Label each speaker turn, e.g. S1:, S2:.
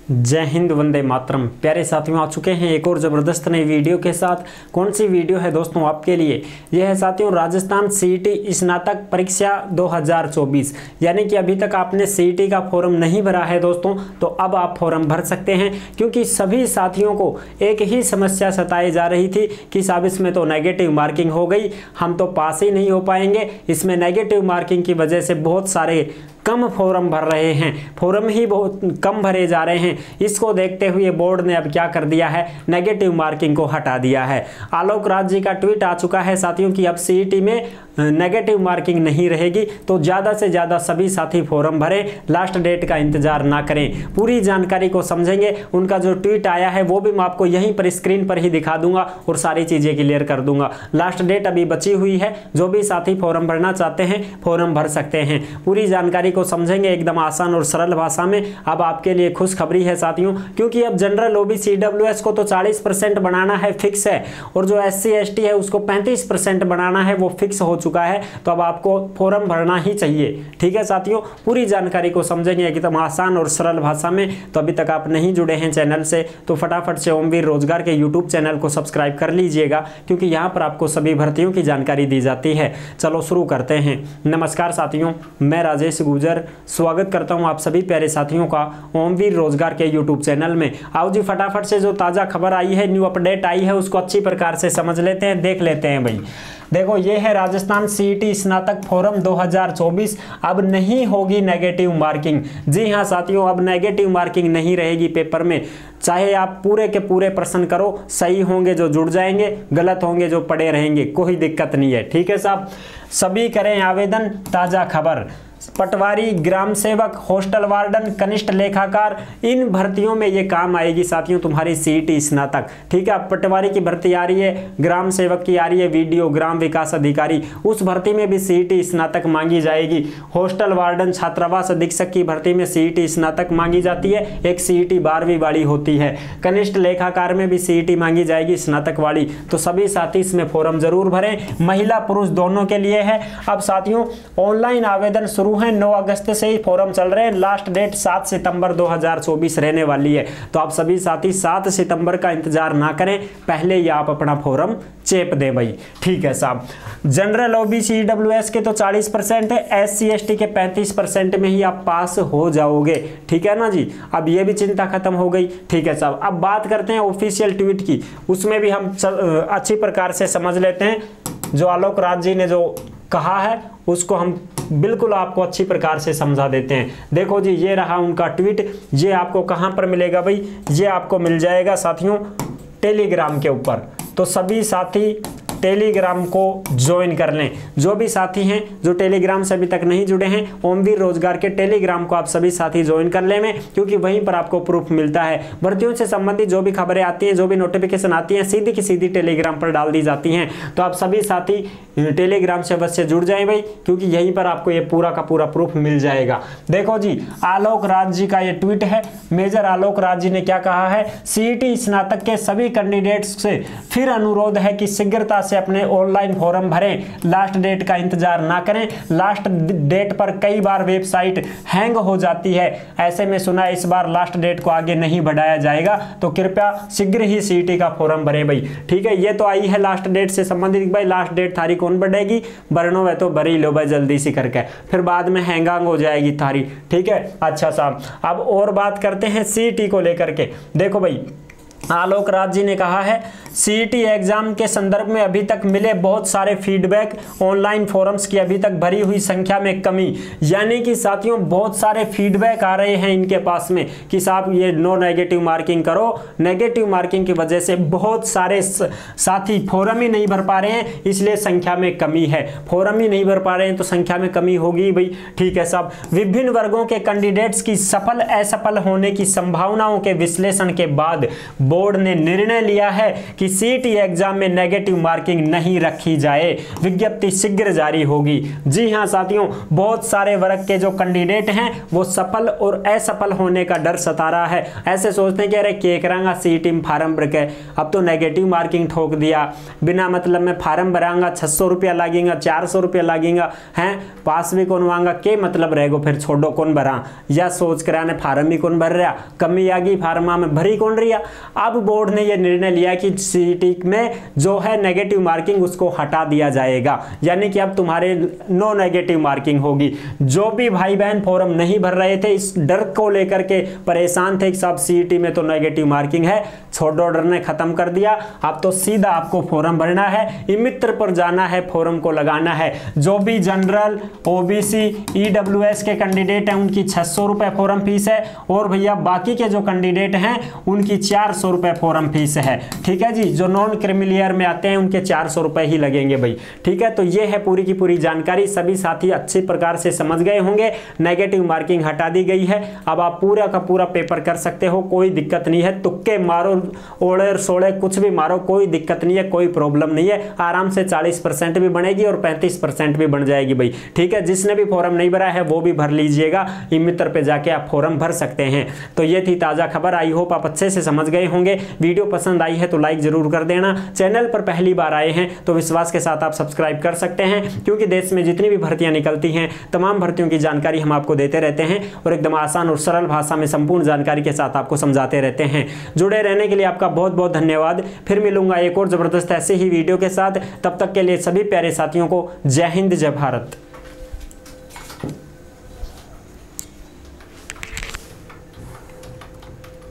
S1: जय हिंद, वंदे मातरम। प्यारे साथियों, आ चुके हैं एक और ज़बरदस्त नई वीडियो के साथ। कौन सी वीडियो है दोस्तों आपके लिए? यह है साथियों राजस्थान सीईटी स्नातक परीक्षा 2024। यानी कि अभी तक आपने सीईटी का फॉर्म नहीं भरा है दोस्तों, तो अब आप फॉर्म भर सकते हैं। क्योंकि सभी साथियों को एक ही समस्या सताई जा रही थी कि साहब इसमें तो नेगेटिव मार्किंग हो गई, हम तो पास ही नहीं हो पाएंगे। इसमें नेगेटिव मार्किंग की वजह से बहुत सारे कम फॉर्म भर रहे हैं, फॉर्म ही बहुत कम भरे जा रहे हैं। इसको देखते हुए बोर्ड ने अब क्या कर दिया है, नेगेटिव मार्किंग को हटा दिया है। आलोक राज जी का ट्वीट आ चुका है साथियों कि अब सीईटी में नेगेटिव मार्किंग नहीं रहेगी, तो ज़्यादा से ज़्यादा सभी साथी फॉर्म भरें, लास्ट डेट का इंतजार ना करें। पूरी जानकारी को समझेंगे। उनका जो ट्वीट आया है वो भी मैं आपको यहीं पर स्क्रीन पर ही दिखा दूंगा और सारी चीज़ें क्लियर कर दूंगा। लास्ट डेट अभी बची हुई है, जो भी साथी फॉर्म भरना चाहते हैं फॉर्म भर सकते हैं। पूरी जानकारी को समझेंगे एकदम आसान और सरल भाषा में। अब आपके लिए खुशखबरी है साथियों, क्योंकि अब जनरल ओबीसी ईडब्ल्यूएस को तो 40% बनाना है, फिक्स है, और जो एससी एसटी है उसको 35% बनाना है, वो फिक्स हो चुका है। तो अब आपको फॉर्म भरना ही चाहिए। ठीक है साथियों, पूरी जानकारी को समझेंगे एकदम आसान और सरल भाषा में। तो अभी तक आप नहीं जुड़े हैं चैनल से तो फटाफट से ओमवीर रोजगार के यूट्यूब चैनल को सब्सक्राइब कर लीजिएगा, क्योंकि यहाँ पर आपको सभी भर्तियों की जानकारी दी जाती है। चलो शुरू करते हैं। नमस्कार साथियों, मैं राजेश गुर्जर स्वागत करता हूं आप सभी प्यारे साथियों का ओमवीर रोजगार के यूट्यूब चैनल में। आओ जी फटाफट से जो ताजा खबर आई है, न्यू अपडेट आई है, उसको अच्छी प्रकार से समझ लेते हैं, देख लेते हैं भाई। देखो, ये है राजस्थान सीईटी स्नातक फॉरम 2024। अब नहीं होगी नेगेटिव मार्किंग। जी हाँ साथियों, अब नेगेटिव मार्किंग नहीं रहेगी पेपर में। चाहे आप पूरे के पूरे प्रश्न करो, सही होंगे जो जुड़ जाएंगे, गलत होंगे जो पड़े रहेंगे, कोई दिक्कत नहीं है। ठीक है साहब, सभी करें आवेदन। ताजा खबर, पटवारी, ग्राम सेवक, हॉस्टल वार्डन, कनिष्ठ लेखाकार, इन भर्तियों में ये काम आएगी साथियों तुम्हारी सीईटी स्नातक। ठीक है, पटवारी की भर्ती आ रही है, ग्राम सेवक की आ रही है, वीडियो ग्राम विकास अधिकारी, उस भर्ती में भी सीईटी स्नातक मांगी जाएगी। हॉस्टल वार्डन, छात्रावास अधीक्षक की भर्ती में सीईटी स्नातक मांगी जाती है, एक सीईटी 12वीं वाली होती है। कनिष्ठ लेखाकार में भी सीईटी मांगी जाएगी स्नातक वाली। तो सभी साथी इसमें फॉर्म जरूर भरें, महिला पुरुष दोनों के लिए है। अब साथियों ऑनलाइन आवेदन शुरू है, 9 अगस्त से ही फॉर्म चल रहे हैं। लास्ट डेट 7 सितंबर 2024 रहने वाली है। तो आप सभी साथी 7 सितंबर का इंतजार ना करें, पहले ही आप अपना फॉर्म चेप दें भाई। ठीक है साहब, जनरल ओबीसी ईडब्ल्यूएस के तो 40% है, एससी एसटी के 35% में ही आप पास हो जाओगे। ठीक है ना जी, अब ये भी चिंता खत्म हो गई। ठीक है साहब, अब बात करते हैं ऑफिशियल ट्वीट की, उसमें भी हम अच्छी प्रकार से समझ लेते हैं। जो आलोक राज जी ने जो कहा है उसको हम बिल्कुल आपको अच्छी प्रकार से समझा देते हैं। देखो जी, ये रहा उनका ट्वीट। ये आपको कहां पर मिलेगा भाई? ये आपको मिल जाएगा साथियों टेलीग्राम के ऊपर। तो सभी साथी टेलीग्राम को ज्वाइन कर लें। जो भी साथी हैं जो टेलीग्राम से अभी तक नहीं जुड़े हैं, ओमवीर रोजगार के टेलीग्राम को आप सभी साथी ज्वाइन कर लें, क्योंकि वहीं पर आपको प्रूफ मिलता है। भर्तियों से संबंधित जो भी खबरें आती हैं, जो भी नोटिफिकेशन आती हैं, सीधी की सीधी टेलीग्राम पर डाल दी जाती हैं। तो आप सभी साथी टेलीग्राम से अवश्य जुड़ जाएं भाई, क्योंकि यहीं पर आपको ये पूरा का पूरा प्रूफ मिल जाएगा। देखो जी, आलोक राज जी का ये ट्वीट है। मेजर आलोक राज जी ने क्या कहा है? सीईटी स्नातक के सभी कैंडिडेट्स से फिर अनुरोध है कि शीघ्रता से अपने ऑनलाइन फॉर्म भरें, लास्ट डेट का इंतजार ना करें। लास्ट डेट पर कई बार वेबसाइट हैंग हो जाती है। ऐसे में सुना इस बार लास्ट डेट को आगे नहीं बढ़ाया जाएगा, तो कृपया शीघ्र ही सीईटी का फॉर्म भरें भाई। ठीक है, ये तो आई है लास्ट डेट से संबंधित भाई। लास्ट डेट थारी कौन बढ़ेगी? भरनो है तो भरी लो भाई जल्दी से करके, फिर बाद में हैंगांग हो जाएगी थारी। ठीक है, अच्छा साहब, अब और बात करते हैं सीईटी को लेकर के। देखो भाई, आलोक राज जी ने कहा है सीईटी एग्जाम के संदर्भ में अभी तक मिले बहुत सारे फीडबैक, ऑनलाइन फॉरम्स की अभी तक भरी हुई संख्या में कमी। यानी कि साथियों बहुत सारे फीडबैक आ रहे हैं इनके पास में कि साहब ये नो नेगेटिव मार्किंग करो। नेगेटिव मार्किंग की वजह से बहुत सारे साथी फॉरम ही नहीं भर पा रहे हैं, इसलिए संख्या में कमी है। फॉरम ही नहीं भर पा रहे हैं तो संख्या में कमी होगी भाई। ठीक है साहब, विभिन्न वर्गों के कैंडिडेट्स की सफल असफल होने की संभावनाओं के विश्लेषण के बाद बोर्ड ने निर्णय लिया है कि कि सीईटी एग्जाम में नेगेटिव मार्किंग नहीं रखी जाए, विज्ञप्ति शीघ्र जारी होगी। जी हां साथियों, बहुत सारे वर्ग के जो कैंडिडेट हैं वो सफल और असफल होने का डर सता रहा है। ऐसे सोचते हैं कि अरे के करांगा सीईटी में फार्म भर के, अब तो नेगेटिव मार्किंग ठोक दिया, बिना मतलब में फार्म भरांगा 600 रुपया लगेगा, 400 रुपया लगेगा, हैं पास भी कौन मांगा, के मतलब रहेगो, फिर छोड़ो कौन भरा, या सोच कर आने फार्म ही कौन भर रहा, कमी आ गई फार्मा में भरी कौन रही। अब बोर्ड ने यह निर्णय लिया कि सीईटी में जो है नेगेटिव मार्किंग उसको हटा दिया जाएगा, यानी कि अब तुम्हारे नो नेगेटिव मार्किंग होगी। जो भी भाई बहन फॉर्म नहीं भर रहे थे, इस डर को लेकर के परेशान थे कि सब सीईटी में तो नेगेटिव मार्किंग है, छोड़ो, ऑर्डर ने खत्म कर दिया। अब तो सीधा आपको फॉर्म भरना है, ई मित्र पर जाना है, फॉर्म को लगाना है। जो भी जनरल, ओबीसी, ईडब्ल्यूएस के कैंडिडेट हैं उनकी 600 रुपए फॉर्म फीस है, और भैया बाकी के जो कैंडिडेट हैं उनकी 400 रुपए फॉर्म फीस है। ठीक है जी, जो नॉन क्रिमिलियर में आते हैं उनके 400 रुपए ही लगेंगे भाई। ठीक है, तो ये है पूरी की पूरी जानकारी, सभी साथी अच्छी प्रकार से समझ गए होंगे। नेगेटिव मार्किंग हटा दी गई है, अब आप पूरा का पूरा पेपर कर सकते हो, कोई दिक्कत नहीं है। तुक्के मारो, ओड़े सोड़े कुछ भी मारो, कोई दिक्कत नहीं है, कोई प्रॉब्लम नहीं है। आराम से 40% भी बनेगी और 35% भी बन जाएगी भाई। ठीक है, जिसने भी फॉर्म नहीं भरा है वो भी भर लीजिएगा, ई मित्र पे जाके आप फॉर्म भर सकते हैं। तो ये थी ताजा खबर, आई होप आप अच्छे से समझ गए होंगे। वीडियो पसंद आई है तो लाइक जरूर कर देना। चैनल पर पहली बार आए हैं तो विश्वास के साथ आप सब्सक्राइब कर सकते हैं, क्योंकि देश में जितनी भी भर्तियां निकलती हैं तमाम भर्तियों की जानकारी हम आपको देते रहते हैं और एकदम आसान और सरल भाषा में संपूर्ण जानकारी के साथ आपको समझाते रहते हैं। जुड़े रहने के लिए आपका बहुत बहुत धन्यवाद। फिर मिलूंगा एक और जबरदस्त ऐसे ही वीडियो के साथ, तब तक के लिए सभी प्यारे साथियों को जय हिंद, जय भारत।